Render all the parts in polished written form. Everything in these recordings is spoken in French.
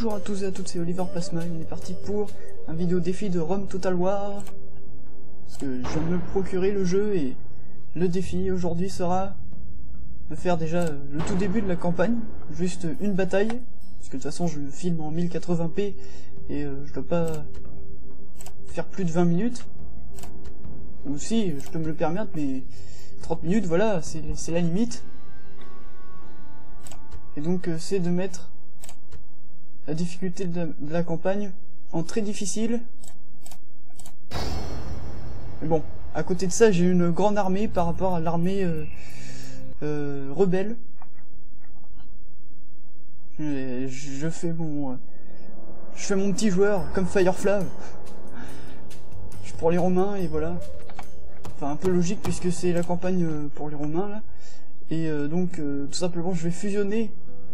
Bonjour à tous et à toutes, c'est Oliver Plasma, on est parti pour un vidéo défi de Rome Total War. Parce que je viens de me procurer le jeu et le défi aujourd'hui sera de faire déjà le tout début de la campagne, juste une bataille, parce que de toute façon je filme en 1080p et je dois pas faire plus de 20 minutes. Ou si, je peux me le permettre, mais 30 minutes, voilà, c'est la limite. Et donc c'est de mettre la difficulté de la campagne en très difficile. Mais bon, à côté de ça, j'ai une grande armée par rapport à l'armée rebelle. Je fais mon petit joueur comme Firefly. Je prends les Romains et voilà. Enfin, un peu logique puisque c'est la campagne pour les Romains là. Et donc tout simplement, je vais fusionner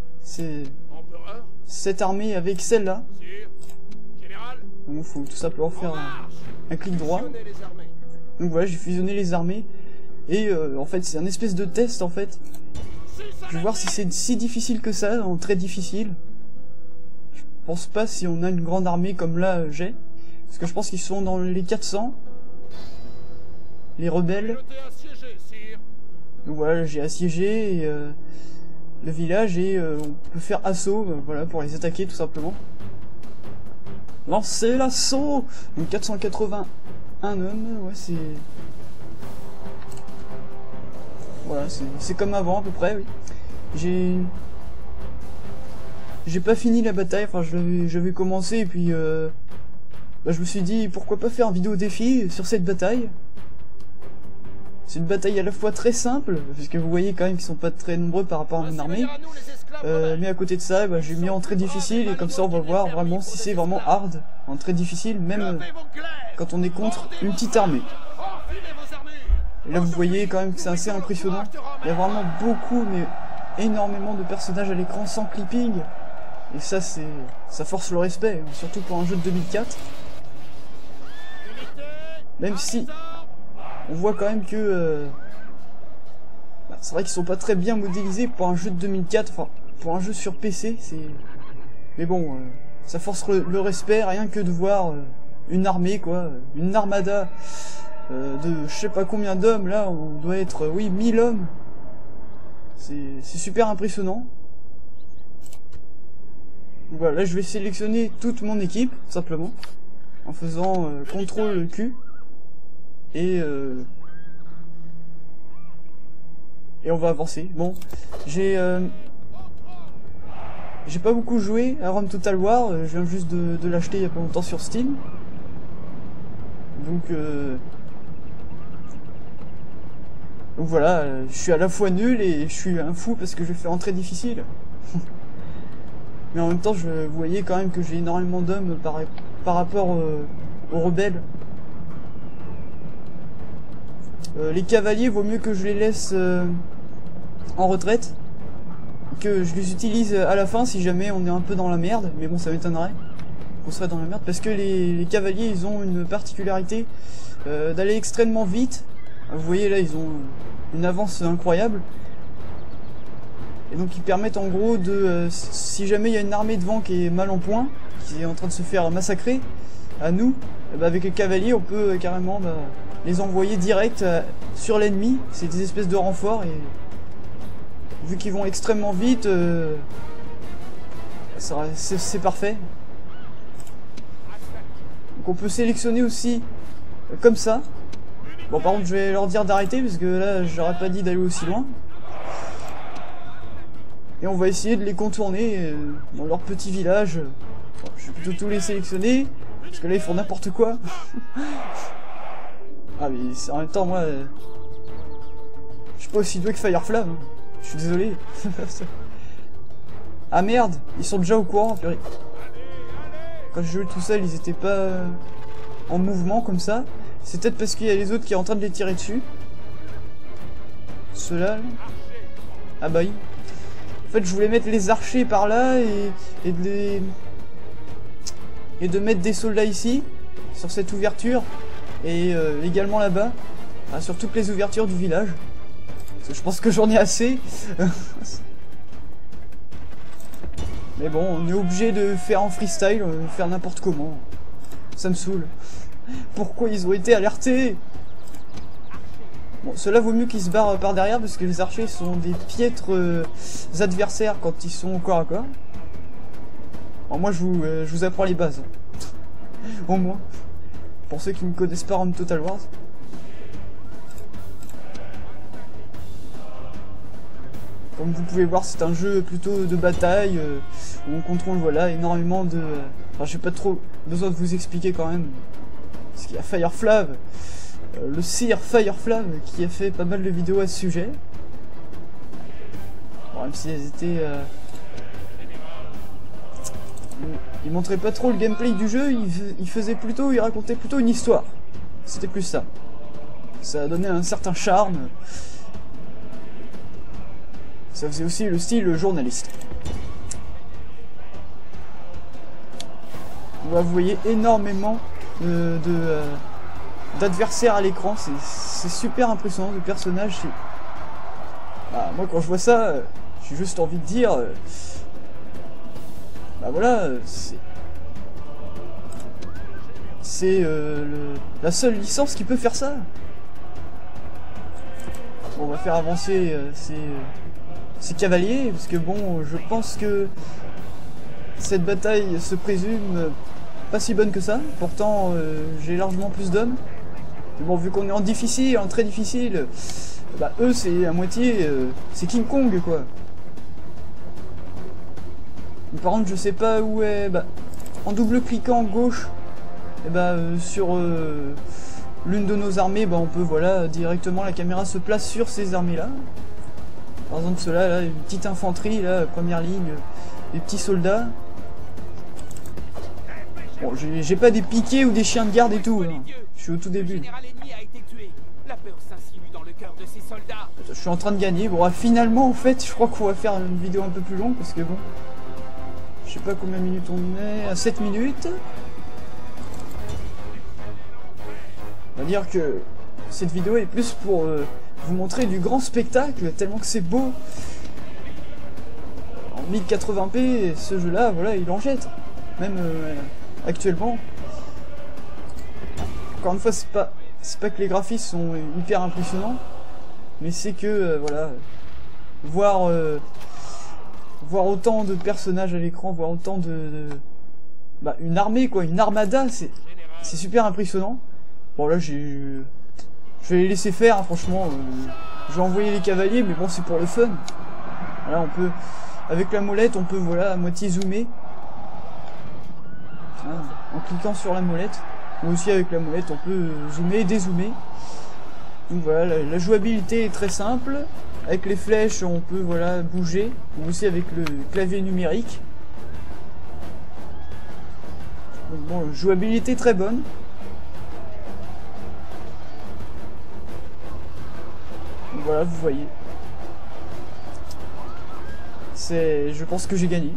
cette armée avec celle-là. Donc il faut tout simplement faire un clic droit. Donc voilà, j'ai fusionné les armées. Et en fait, c'est un espèce de test en fait. Je vais voir si c'est si difficile que ça, en très difficile. Je pense pas si on a une grande armée comme là j'ai. Parce que je pense qu'ils sont dans les 400. Les rebelles. Donc voilà, j'ai assiégé et, le village et on peut faire assaut, voilà, pour les attaquer tout simplement. Lancez l'assaut. Donc 481 hommes, ouais, c'est... Voilà, c'est comme avant à peu près, oui. J'ai pas fini la bataille, enfin j'avais commencé et puis bah, je me suis dit pourquoi pas faire une vidéo défi sur cette bataille. C'est une bataille à la fois très simple, puisque vous voyez quand même qu'ils sont pas très nombreux par rapport à mon armée. Mais à côté de ça, bah, j'ai mis en très difficile, et comme ça on va voir vraiment si c'est vraiment hard, en très difficile, même quand on est contre une petite armée. Et là vous voyez quand même que c'est assez impressionnant. Il y a vraiment beaucoup, mais énormément de personnages à l'écran sans clipping. Et ça, ça force le respect, hein, surtout pour un jeu de 2004. Même si... on voit quand même que bah, c'est vrai qu'ils sont pas très bien modélisés pour un jeu de 2004, enfin pour un jeu sur PC, c'est... Mais bon, ça force le respect, rien que de voir une armée, quoi, une armada de je sais pas combien d'hommes, là, on doit être, oui, 1000 hommes. C'est super impressionnant. Donc voilà, là je vais sélectionner toute mon équipe, tout simplement, en faisant CTRL Q. Et on va avancer. Bon, j'ai pas beaucoup joué à Rome Total War, je viens juste de l'acheter il y a pas longtemps sur Steam. Donc voilà, je suis à la fois nul et je suis un fou parce que je fais en très difficile. Mais en même temps, vous voyez quand même que j'ai énormément d'hommes par rapport aux rebelles. Les cavaliers, vaut mieux que je les laisse en retraite, que je les utilise à la fin si jamais on est un peu dans la merde, mais bon, ça m'étonnerait qu'on serait dans la merde, parce que les cavaliers, ils ont une particularité d'aller extrêmement vite. Vous voyez là, ils ont une avance incroyable, et donc ils permettent en gros de, si jamais il y a une armée devant qui est mal en point, qui est en train de se faire massacrer, à nous, bah, avec les cavaliers, on peut carrément... bah, les envoyer direct sur l'ennemi. C'est des espèces de renforts et vu qu'ils vont extrêmement vite, c'est parfait. Donc on peut sélectionner aussi comme ça. Bon, par contre je vais leur dire d'arrêter parce que là j'aurais pas dit d'aller aussi loin. Et on va essayer de les contourner dans leur petit village. Bon, je vais plutôt tous les sélectionner parce que là ils font n'importe quoi. Ah mais en même temps moi je suis pas aussi doué que Firefly, hein. Je suis désolé. Ah merde, ils sont déjà au courant, purée. Quand je jouais tout seul ils étaient pas en mouvement comme ça. C'est peut-être parce qu'il y a les autres qui sont en train de les tirer dessus. Ceux-là là. Ah bah oui. En fait je voulais mettre les archers par là et de mettre des soldats ici, sur cette ouverture. Et également là-bas, sur toutes les ouvertures du village. Parce que je pense que j'en ai assez. Mais bon, on est obligé de faire en freestyle, faire n'importe comment. Ça me saoule. Pourquoi ils ont été alertés? Bon, cela vaut mieux qu'ils se barrent par derrière parce que les archers sont des piètres adversaires quand ils sont au corps à corps. Alors moi je vous apprends les bases. Au moins. Pour ceux qui ne connaissent pas Rome Total Wars. Comme vous pouvez voir, c'est un jeu plutôt de bataille où on contrôle voilà énormément de. Enfin, j'ai pas trop besoin de vous expliquer quand même. Parce qu'il y a Fireflav, le sire Fireflav, qui a fait pas mal de vidéos à ce sujet. Bon, même si elles étaient. Il montrait pas trop le gameplay du jeu, il racontait plutôt une histoire. C'était plus ça. Ça a donné un certain charme. Ça faisait aussi le style journaliste. Là, vous voyez énormément d'adversaires à l'écran. C'est super impressionnant, le personnage. Bah, moi, quand je vois ça, j'ai juste envie de dire... bah voilà, c'est la seule licence qui peut faire ça. Bon, on va faire avancer ces cavaliers, parce que bon, je pense que cette bataille se présume pas si bonne que ça. Pourtant, j'ai largement plus d'hommes. Mais bon, vu qu'on est en difficile, en très difficile, bah eux c'est à moitié, c'est King Kong quoi. Mais par contre, je sais pas où est. Bah, en double-cliquant gauche, et bah, sur l'une de nos armées, bah, on peut, voilà, directement la caméra se place sur ces armées-là. Par exemple, ceux-là, là, une petite infanterie, là, première ligne, des petits soldats. Bon, j'ai pas des piquets ou des chiens de garde et tout, hein. Je suis au tout début. Je suis en train de gagner. Bon, finalement, en fait, je crois qu'on va faire une vidéo un peu plus longue parce que bon. Je sais pas combien de minutes on est, à 7 minutes. On va dire que cette vidéo est plus pour vous montrer du grand spectacle, tellement que c'est beau. En 1080p, ce jeu-là, voilà, il en jette. Même actuellement. Encore une fois, c'est pas que les graphismes sont hyper impressionnants, mais c'est que, voilà, voir autant de personnages à l'écran, voir autant bah, une armée quoi, une armada, c'est super impressionnant. Bon là je vais les laisser faire, hein, franchement, je vais envoyer les cavaliers, mais bon c'est pour le fun. Là on peut, avec la molette, on peut voilà à moitié zoomer. Voilà, en cliquant sur la molette, ou aussi avec la molette on peut zoomer et dézoomer. Donc voilà, la jouabilité est très simple. Avec les flèches, on peut voilà bouger, ou aussi avec le clavier numérique. Donc bon, jouabilité très bonne. Donc voilà, vous voyez. Je pense que j'ai gagné.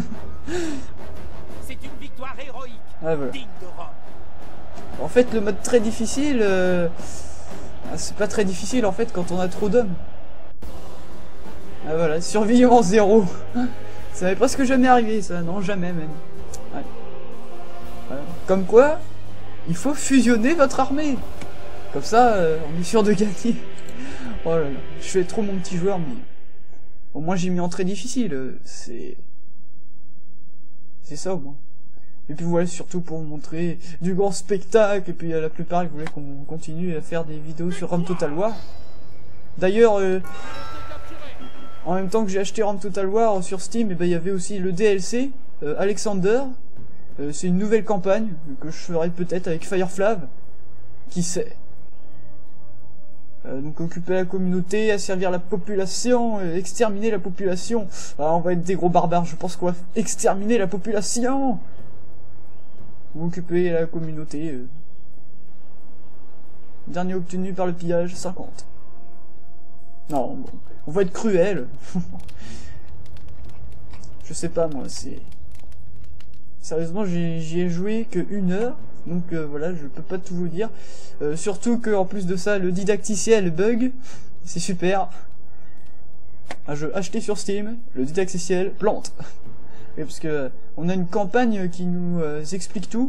C'est une victoire héroïque. Ah, voilà. Digne de Rome. En fait, le mode très difficile, c'est pas très difficile en fait quand on a trop d'hommes. Ah voilà, survivant 0. Ça m'est presque jamais arrivé ça, non jamais même. Ouais. Voilà. Comme quoi, il faut fusionner votre armée. Comme ça, on est sûr de gagner. Oh là là, je fais trop mon petit joueur, mais au moins j'ai mis en très difficile. C'est ça au moins. Et puis voilà, surtout pour vous montrer du grand spectacle. Et puis la plupart ils voulaient qu'on continue à faire des vidéos sur Rome Total War. D'ailleurs, en même temps que j'ai acheté Rome Total War sur Steam, et ben il y avait aussi le DLC Alexander. C'est une nouvelle campagne que je ferai peut-être avec Fireflav. Qui sait. Donc occuper la communauté, asservir la population, exterminer la population. Ah, on va être des gros barbares, je pense qu'on va exterminer la population. Ou occuper la communauté. Dernier obtenu par le pillage, 50. Non, on va être cruel. Je sais pas moi, c'est... Sérieusement, j'y ai joué que 1 heure. Donc voilà, je peux pas tout vous dire. Surtout que en plus de ça, le didacticiel bug. C'est super. Un jeu acheté sur Steam, le didacticiel plante. Et parce que on a une campagne qui nous explique tout.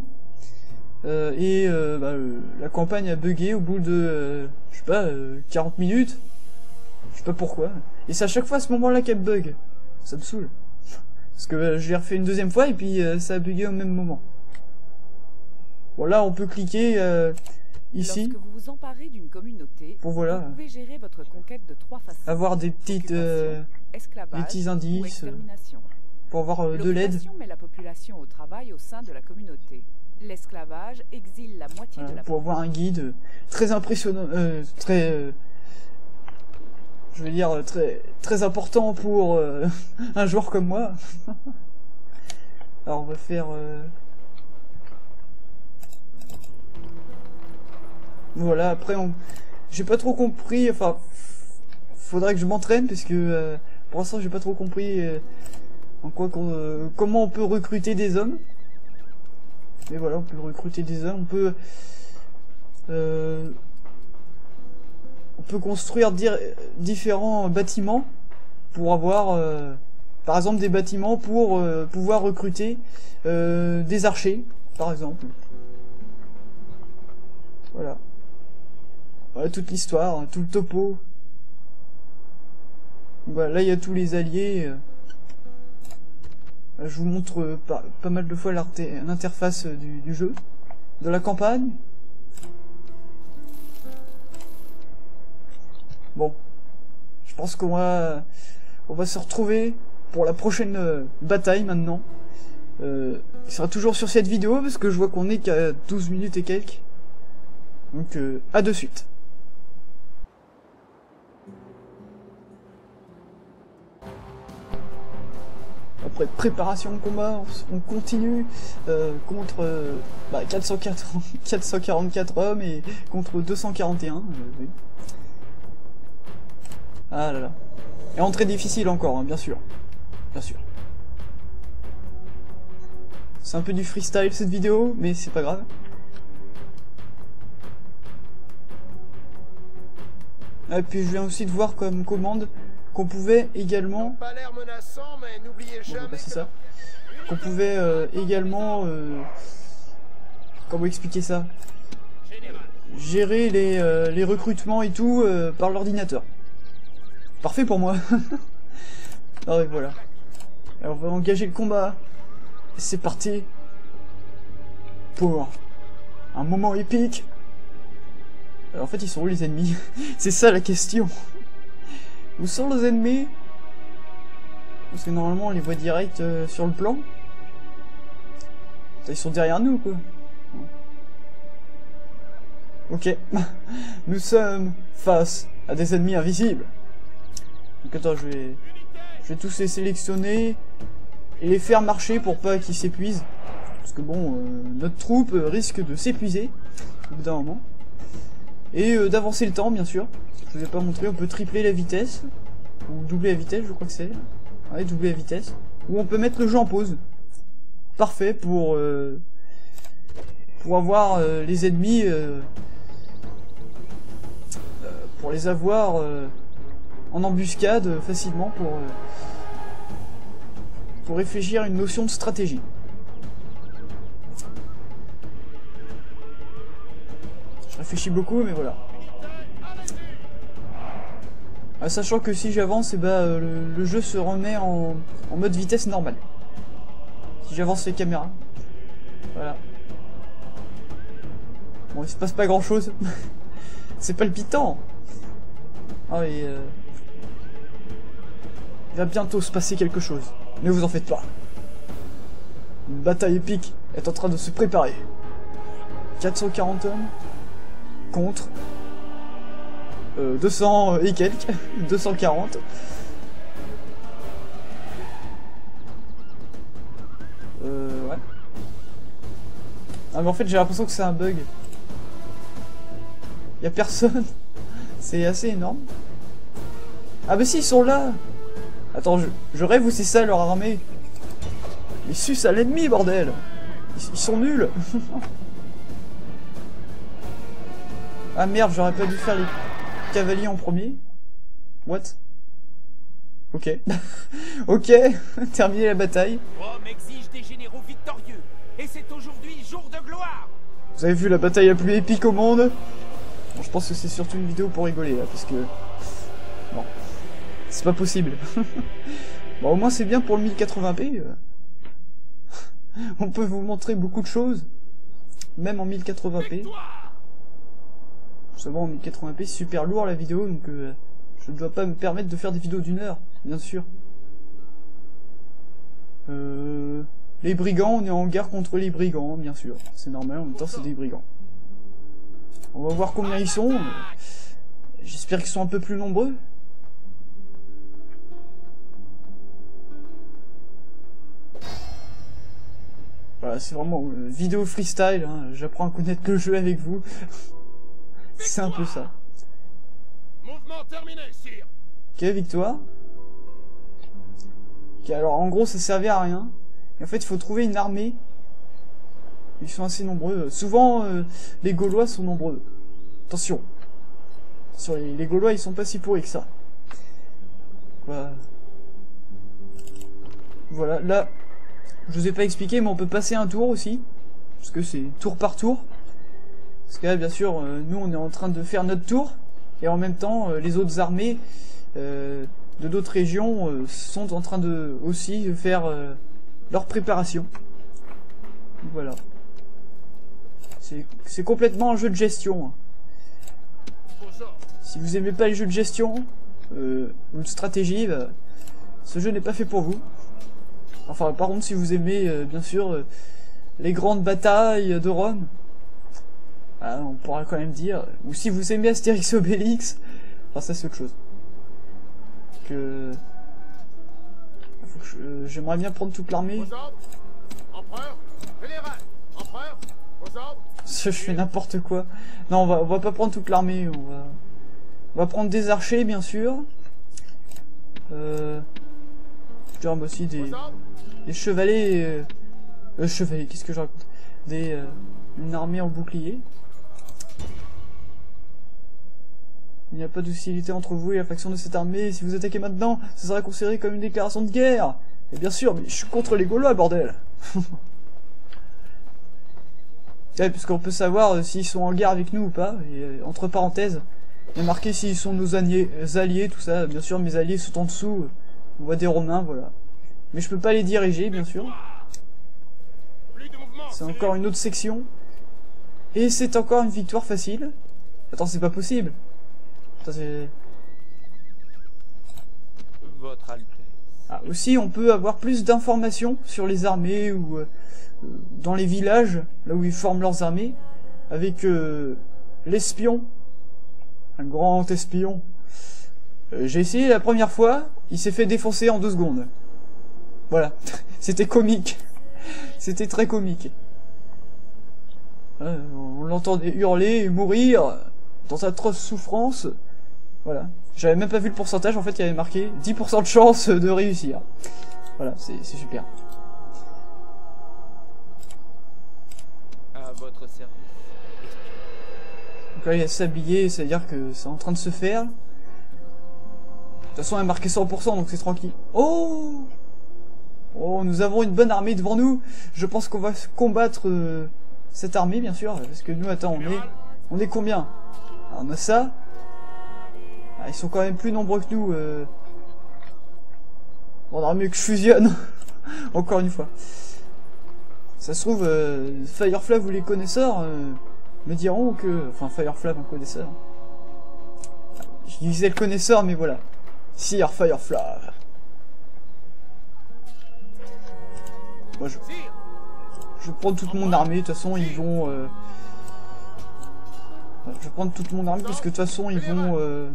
La campagne a bugué au bout de, je sais pas, 40 minutes. Je sais pas pourquoi. Et c'est à chaque fois à ce moment-là qu'elle bug. Ça me saoule. Parce que je l'ai refait une deuxième fois et puis ça a bugué au même moment. Bon là on peut cliquer ici. Lorsque vous vous emparez d'une communauté, pour voilà. Vous pouvez gérer votre conquête de 3 façons. Avoir des petites, des petits indices. Pour avoir de l'aide. L'occupation met la population au travail au sein de la communauté. L'esclavage exile la moitié de la pour avoir un guide très impressionnant, je veux dire très important pour un joueur comme moi. Alors on va faire voilà, après j'ai pas trop compris, enfin faudrait que je m'entraîne parce que pour l'instant j'ai pas trop compris en quoi comment on peut recruter des hommes. Mais voilà, on peut recruter des hommes, on peut construire différents bâtiments pour avoir par exemple des bâtiments pour pouvoir recruter des archers par exemple. Voilà. Voilà toute l'histoire, tout le topo. Voilà, là il y a tous les alliés. Je vous montre pas mal de fois l'interface du jeu, de la campagne. Bon, je pense qu'on va se retrouver pour la prochaine bataille maintenant. Il sera toujours sur cette vidéo parce que je vois qu'on est qu'à 12 minutes et quelques. Donc à de suite. Après préparation de combat, on continue contre 444 hommes et contre 241. Oui. Ah là là. Et entrée difficile encore, hein, bien sûr. Bien sûr. C'est un peu du freestyle cette vidéo, mais c'est pas grave. Et puis je viens aussi de voir comme commande qu'on pouvait également... Pas l'air menaçant, mais n'oubliez jamais c'est ça. Qu'on pouvait également... comment expliquer ça? Gérer les recrutements et tout par l'ordinateur. Parfait pour moi. Ah ouais, voilà. Alors on va engager le combat. C'est parti. Pour un moment épique. Alors, en fait, ils sont où les ennemis? C'est ça la question. Où sont les ennemis? Parce que normalement on les voit direct sur le plan. Ils sont derrière nous quoi. Ok. Nous sommes face à des ennemis invisibles. Donc attends, je vais tous les sélectionner et les faire marcher pour pas qu'ils s'épuisent. Parce que bon, notre troupe risque de s'épuiser au bout d'un moment. Et d'avancer le temps bien sûr. Je vous ai pas montré, on peut tripler la vitesse. Ou doubler la vitesse, je crois que c'est. Ouais, doubler la vitesse. Ou on peut mettre le jeu en pause. Parfait pour avoir les ennemis. Pour les avoir en embuscade facilement pour réfléchir à une notion de stratégie. Je réfléchis beaucoup, mais voilà. Sachant que si j'avance, et le jeu se remet en mode vitesse normale. Si j'avance les caméras. Voilà. Bon, il se passe pas grand chose. C'est palpitant. Ah, et il va bientôt se passer quelque chose. Ne vous en faites pas. Une bataille épique est en train de se préparer. 440 hommes contre 200 et quelques, 240. Ouais. Ah mais en fait j'ai l'impression que c'est un bug. Y a personne. C'est assez énorme. Ah bah si, ils sont là. Attends, je rêve ou c'est ça leur armée? Ils sucent à l'ennemi, bordel. Ils sont nuls. Ah merde, j'aurais pas dû faire les cavaliers en premier. What? Ok. Ok, terminer la bataille. Rome exige des généraux victorieux, et c'est aujourd'hui jour de gloire. Vous avez vu la bataille la plus épique au monde? Bon, je pense que c'est surtout une vidéo pour rigoler, là, parce que... Non. C'est pas possible. Bon, au moins c'est bien pour le 1080p. On peut vous montrer beaucoup de choses. Même en 1080p. Seulement en 1080p, c'est super lourd la vidéo, donc je ne dois pas me permettre de faire des vidéos d'1 heure, bien sûr. Les brigands, on est en guerre contre les brigands, bien sûr. C'est normal, en même temps c'est des brigands. On va voir combien ils sont. J'espère qu'ils sont un peu plus nombreux. Voilà, c'est vraiment vidéo freestyle, hein. J'apprends à connaître le jeu avec vous. C'est un peu ça. Mouvement terminé, sire. Ok, victoire. Ok, alors en gros ça servait à rien. Et en fait il faut trouver une armée. Ils sont assez nombreux. Souvent les Gaulois sont nombreux. Attention. Sur les Gaulois ils sont pas si pourris que ça. Voilà, là je vous ai pas expliqué mais on peut passer un tour aussi. Parce que c'est tour par tour. Parce que là bien sûr nous on est en train de faire notre tour. Et en même temps les autres armées de d'autres régions sont en train de aussi faire leur préparation. Voilà. C'est complètement un jeu de gestion. Si vous aimez pas les jeux de gestion ou de stratégie, bah, ce jeu n'est pas fait pour vous. Enfin par contre si vous aimez bien sûr les grandes batailles de Rome, on pourra quand même dire, ou si vous aimez Astérix Obélix, enfin ça c'est autre chose. Que j'aimerais bien prendre toute l'armée. Empereur, général, empereur, aux ordres. Je fais n'importe quoi. Non, on va pas prendre toute l'armée. On va prendre des archers, bien sûr. Je dirais aussi des chevalets. Chevalets, qu'est-ce que je raconte? Une armée en bouclier. Il n'y a pas d'hostilité entre vous et la faction de cette armée. Si vous attaquez maintenant, ce sera considéré comme une déclaration de guerre. Et bien sûr, mais je suis contre les Gaulois, bordel. Ouais, puisqu'on peut savoir s'ils sont en guerre avec nous ou pas. Et entre parenthèses, il y a marqué s'ils sont nos alliés, tout ça. Bien sûr, mes alliés sont en dessous. On voit des Romains, voilà. Mais je peux pas les diriger, bien sûr. C'est encore une autre section. Et c'est encore une victoire facile. Attends, c'est pas possible. Attends, Votre Altesse. Ah, aussi, on peut avoir plus d'informations sur les armées ou dans les villages, là où ils forment leurs armées, avec l'espion, un grand espion. J'ai essayé la première fois, il s'est fait défoncer en 2 secondes. Voilà, c'était comique. C'était très comique. On l'entendait hurler et mourir dans atroce souffrance. Voilà. J'avais même pas vu le pourcentage, en fait il y avait marqué 10% de chance de réussir. Voilà, c'est super. À votre service. Donc là il y a sablier, c'est-à-dire que c'est en train de se faire. De toute façon il est marqué 100% donc c'est tranquille. Oh! Oh, nous avons une bonne armée devant nous. Je pense qu'on va combattre cette armée bien sûr. Parce que nous, attends, on est combien? Alors, on a ça. Ah, ils sont quand même plus nombreux que nous. Bon, on aurait mieux que je fusionne. Encore une fois. Ça se trouve, Fireflav ou les connaisseurs me diront que... Enfin, Fireflav, un connaisseur. Je disais le connaisseur, mais voilà. Sire Fireflav. Moi, je vais prendre toute mon armée. De toute façon, ils vont... Je vais prendre toute mon armée, parce que de toute façon, ils vont...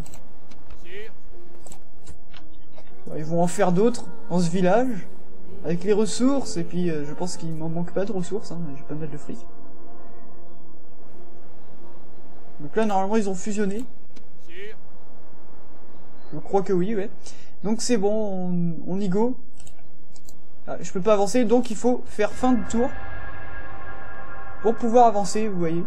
Ils vont en faire d'autres dans ce village, avec les ressources, et puis je pense qu'il m'en manque pas de ressources, hein, je vais pas mettre de fric. Donc là, normalement, ils ont fusionné. Je crois que oui, ouais. Donc c'est bon, on y go. Ah, je peux pas avancer, donc il faut faire fin de tour pour pouvoir avancer, vous voyez.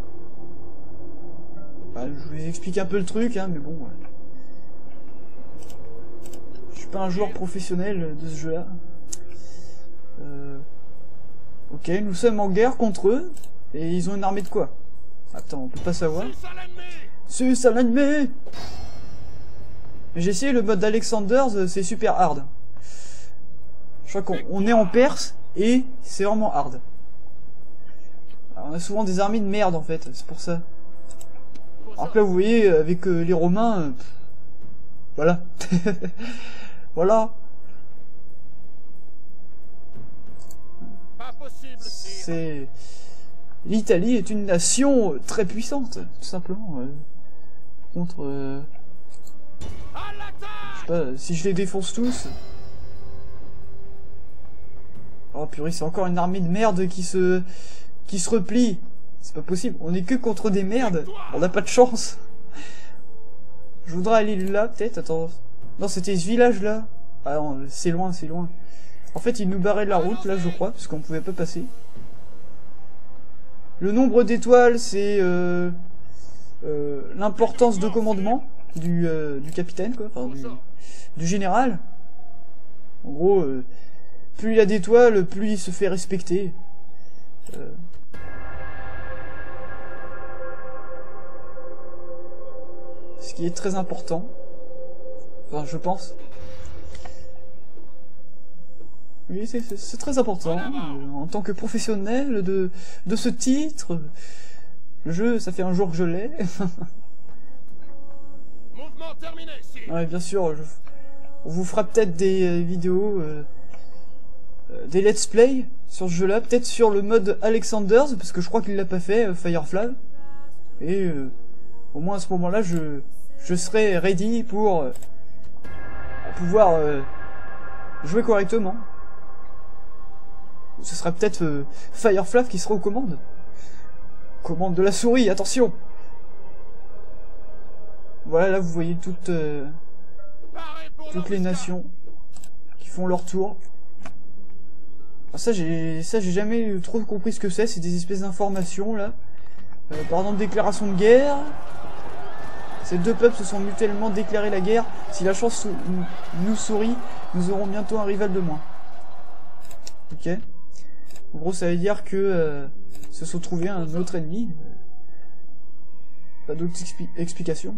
Bah, je vous explique un peu le truc, hein, mais bon... Ouais. pas un joueur professionnel de ce jeu-là. Ok, nous sommes en guerre contre eux. Et ils ont une armée de quoi? Attends, on peut pas savoir. C'est à l'ennemi. J'ai essayé le mode Alexanders, c'est super hard. Je crois qu'on est en Perse et c'est vraiment hard. Alors, on a souvent des armées de merde en fait, c'est pour ça. Alors que là vous voyez avec les Romains, voilà. Voilà. C'est... L'Italie est une nation très puissante, tout simplement. Contre... je sais pas, si je les défonce tous... Oh purée, c'est encore une armée de merde qui se replie. C'est pas possible, on est que contre des merdes. On n'a pas de chance. Je voudrais aller là, peut-être, attends. Non, c'était ce village-là. Ah non, c'est loin, c'est loin. En fait, ils nous barraient de la route, là, je crois, parce qu'on pouvait pas passer. Le nombre d'étoiles, c'est l'importance de commandement du capitaine, quoi, enfin du général. En gros, plus il a d'étoiles, plus il se fait respecter. Ce qui est très important. Enfin, je pense. Oui, c'est très important. En tant que professionnel de ce titre, le jeu, ça fait un jour que je l'ai. Ouais, bien sûr, on vous fera peut-être des vidéos, des let's play sur ce jeu-là, peut-être sur le mode Alexanders, parce que je crois qu'il l'a pas fait, Firefly. Et au moins à ce moment-là, je serai ready pour pouvoir jouer correctement. Ce sera peut-être Firefly qui sera aux commandes. Commande de la souris, attention. Voilà, là vous voyez toutes les nations qui font leur tour. Alors ça j'ai jamais trop compris ce que c'est. C'est des espèces d'informations là. Par exemple, déclaration de guerre. Ces deux peuples se sont mutuellement déclaré la guerre. Si la chance nous sourit, nous aurons bientôt un rival de moins. Ok. En gros, ça veut dire que se sont trouvés un autre ennemi. Pas d'autre explication.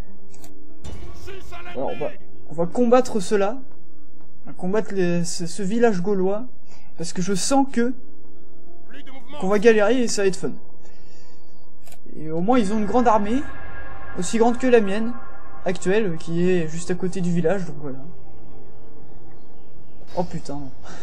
Alors, on va combattre cela. On va combattre ce village gaulois. Parce que je sens qu'on va galérer et ça va être fun. Et au moins, ils ont une grande armée. Aussi grande que la mienne. Actuelle. Qui est juste à côté du village. Donc voilà. Oh putain.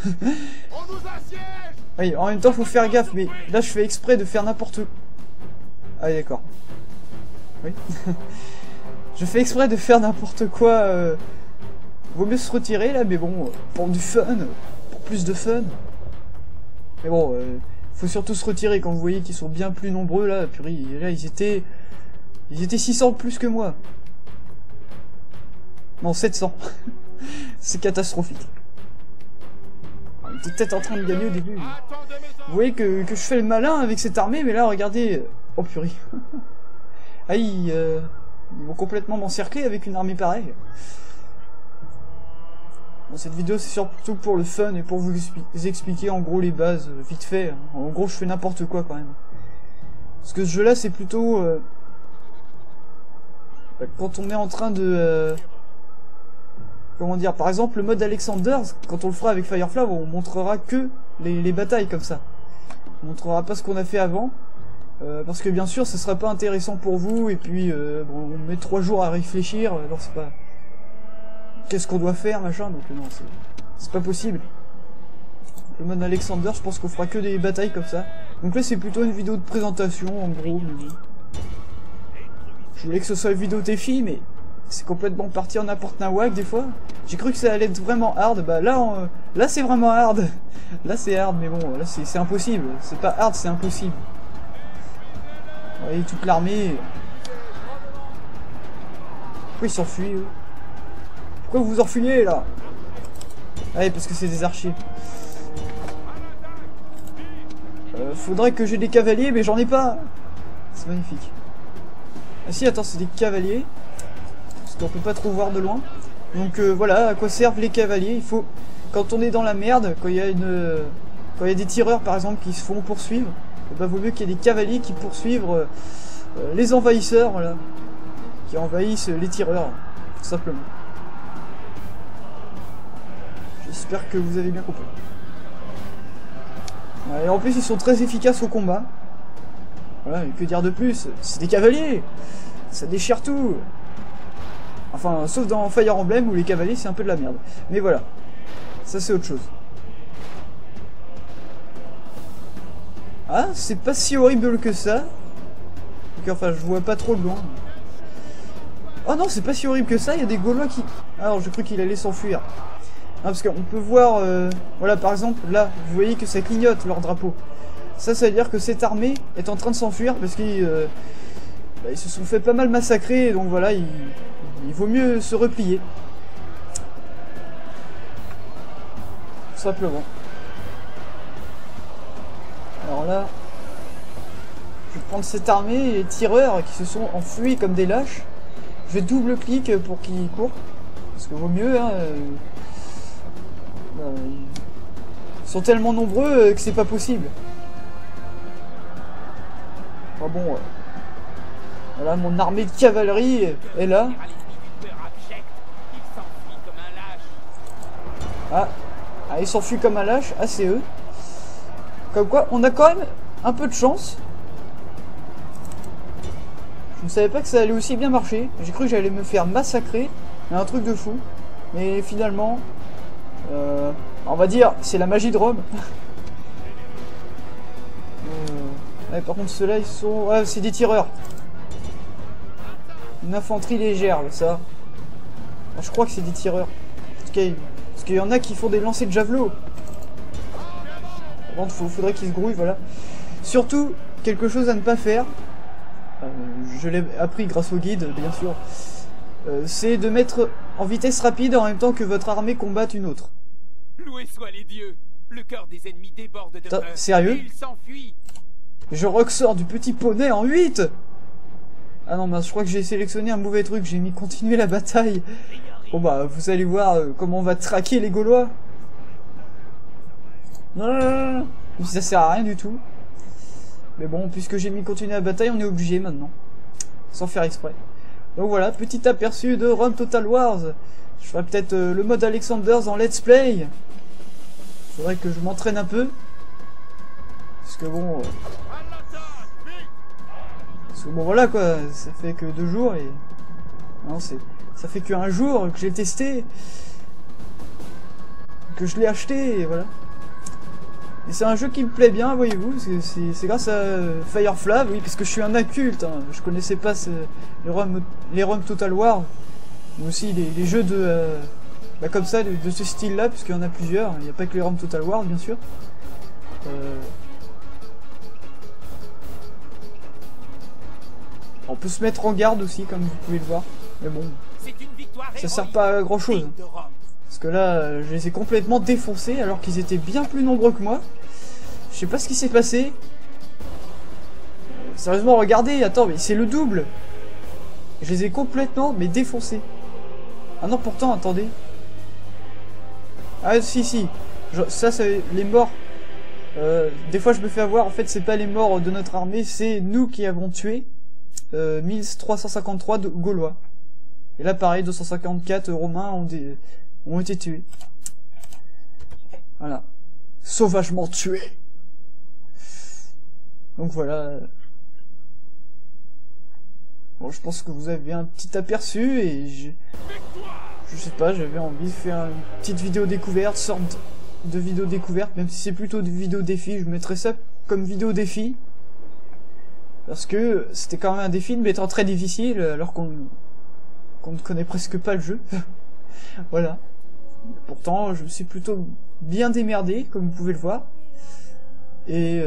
Oui, en même temps, faut faire gaffe. Mais là, je fais exprès de faire n'importe quoi. Ah, d'accord. Oui. Je fais exprès de faire n'importe quoi. Vaut mieux se retirer là, mais bon, pour du fun, pour plus de fun. Mais bon, faut surtout se retirer quand vous voyez qu'ils sont bien plus nombreux là. Purée, là ils étaient 600 plus que moi. Non, 700. C'est catastrophique. On était peut-être en train de gagner au début. Vous voyez que je fais le malin avec cette armée, mais là regardez. Oh purée. Aïe, ils vont complètement m'encercler avec une armée pareille. Bon, cette vidéo c'est surtout pour le fun et pour vous expliquer en gros les bases, vite fait. En gros je fais n'importe quoi quand même. Parce que ce jeu là c'est plutôt... quand on est en train de... comment dire, par exemple le mode Alexanders, quand on le fera avec Firefly, on montrera que les batailles comme ça. On montrera pas ce qu'on a fait avant. Parce que bien sûr ce sera pas intéressant pour vous et puis bon, on met 3 jours à réfléchir, alors c'est pas... Qu'est-ce qu'on doit faire machin, donc non c'est pas possible. Donc, le mode Alexander, je pense qu'on fera que des batailles comme ça. Donc là c'est plutôt une vidéo de présentation en gros. Je voulais que ce soit une vidéo défi mais c'est complètement parti en n'importe nawak des fois. J'ai cru que ça allait être vraiment hard, bah là, là c'est vraiment hard. Là c'est hard mais bon là c'est impossible. C'est pas hard, c'est impossible. Vous voyez toute l'armée. Pourquoi ils s'enfuient eux? Pourquoi vous vous enfuyez là? Ah oui, parce que c'est des archers. Faudrait que j'ai des cavaliers mais j'en ai pas. C'est magnifique. Ah si, attends, c'est des cavaliers. Parce qu'on peut pas trop voir de loin. Donc voilà à quoi servent les cavaliers. Il faut, quand on est dans la merde, quand il y a des tireurs par exemple qui se font poursuivre, bah, vaut mieux qu'il y ait des cavaliers qui poursuivent les envahisseurs, voilà, qui envahissent les tireurs, tout simplement. J'espère que vous avez bien compris. Ouais, et en plus ils sont très efficaces au combat. Voilà, et que dire de plus? C'est des cavaliers, ça déchire tout. Enfin, sauf dans Fire Emblem où les cavaliers c'est un peu de la merde. Mais voilà, ça c'est autre chose. Ah, c'est pas si horrible que ça. Donc, enfin, je vois pas trop le loin. Oh non, c'est pas si horrible que ça, il y a des Gaulois qui... Alors, j'ai cru qu'il allait s'enfuir. Non, parce qu'on peut voir... Voilà, par exemple, là, vous voyez que ça clignote, leur drapeau. Ça veut dire que cette armée est en train de s'enfuir parce qu'ils ils se sont fait pas mal massacrer, donc voilà, il vaut mieux se replier. Tout simplement. Alors là, je vais prendre cette armée et les tireurs qui se sont enfuis comme des lâches. Je vais double-clic pour qu'ils courent. Parce que vaut mieux, hein. Ils sont tellement nombreux que c'est pas possible. Enfin bon, voilà, mon armée de cavalerie est là. Ah, ils s'enfuient comme un lâche. Ah, c'est eux. Comme quoi, on a quand même un peu de chance. Je ne savais pas que ça allait aussi bien marcher. J'ai cru que j'allais me faire massacrer. Un truc de fou. Mais finalement, on va dire, c'est la magie de Rome. Ouais, par contre, ceux-là, ils sont... Ouais, c'est des tireurs. Une infanterie légère, ça. Ah, je crois que c'est des tireurs. Parce qu'il y en a qui font des lancers de javelot. Par contre, faudrait qu'ils se grouillent, voilà. Surtout, quelque chose à ne pas faire. Je l'ai appris grâce au guide, bien sûr. C'est de mettre en vitesse rapide en même temps que votre armée combatte une autre. Loués soient les dieux. Le cœur des ennemis déborde de peur. Sérieux? Et ils s'enfuient. Je ressors du petit poney en 8. Ah non, mais je crois que j'ai sélectionné un mauvais truc. J'ai mis continuer la bataille. Bon bah, vous allez voir comment on va traquer les Gaulois. Non. Ça sert à rien du tout. Mais bon, puisque j'ai mis continuer la bataille, on est obligé maintenant. Sans faire exprès. Donc voilà, petit aperçu de Rome Total Wars. Je ferai peut-être le mode Alexanders en let's play. Faudrait que je m'entraîne un peu. Parce que bon... Parce que bon voilà quoi, ça fait que 2 jours et... Non, ça fait que 1 jour que j'ai testé. Que je l'ai acheté et voilà. Et c'est un jeu qui me plaît bien, voyez-vous, c'est grâce à Fireflav, oui, parce que je suis un inculte, hein. Je connaissais pas les Rome Total War, mais aussi les jeux de comme ça, de ce style-là, puisqu'il y en a plusieurs, il n'y a pas que les Rome Total War, bien sûr. On peut se mettre en garde aussi, comme vous pouvez le voir, mais bon, ça sert pas à grand-chose. Parce que là, je les ai complètement défoncés alors qu'ils étaient bien plus nombreux que moi. Je sais pas ce qui s'est passé. Sérieusement, regardez, attends, mais c'est le double. Je les ai complètement, mais défoncés. Ah non, pourtant, attendez. Ah si. Ça, c'est les morts. Des fois, je me fais avoir. En fait, c'est pas les morts de notre armée, c'est nous qui avons tué 1353 Gaulois. Et là, pareil, 254 Romains ont été tués. Voilà. Sauvagement tués. Donc voilà. Bon, je pense que vous avez un petit aperçu et je sais pas, j'avais envie de faire une petite vidéo découverte, sorte de vidéo découverte, même si c'est plutôt de vidéo défi, je mettrais ça comme vidéo défi. Parce que c'était quand même un défi de m'étant très difficile alors qu'on ne connaît presque pas le jeu. Voilà. Pourtant, je me suis plutôt bien démerdé, comme vous pouvez le voir. Et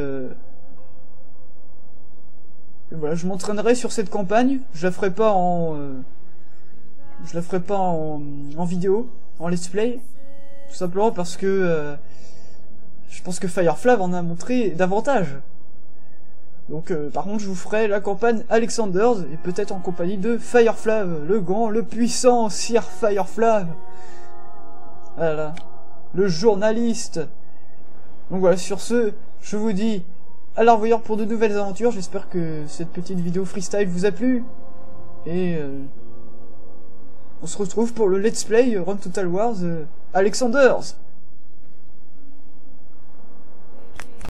voilà, je m'entraînerai sur cette campagne. Je la ferai pas en vidéo, en let's play, tout simplement parce que je pense que Fireflav en a montré davantage. Donc par contre je vous ferai la campagne Alexanders, et peut-être en compagnie de Fireflame, le grand, le puissant Sir Fireflame. Voilà, le journaliste. Donc voilà, sur ce, je vous dis à la revoyure pour de nouvelles aventures. J'espère que cette petite vidéo freestyle vous a plu. Et on se retrouve pour le let's play Run Total Wars Alexanders.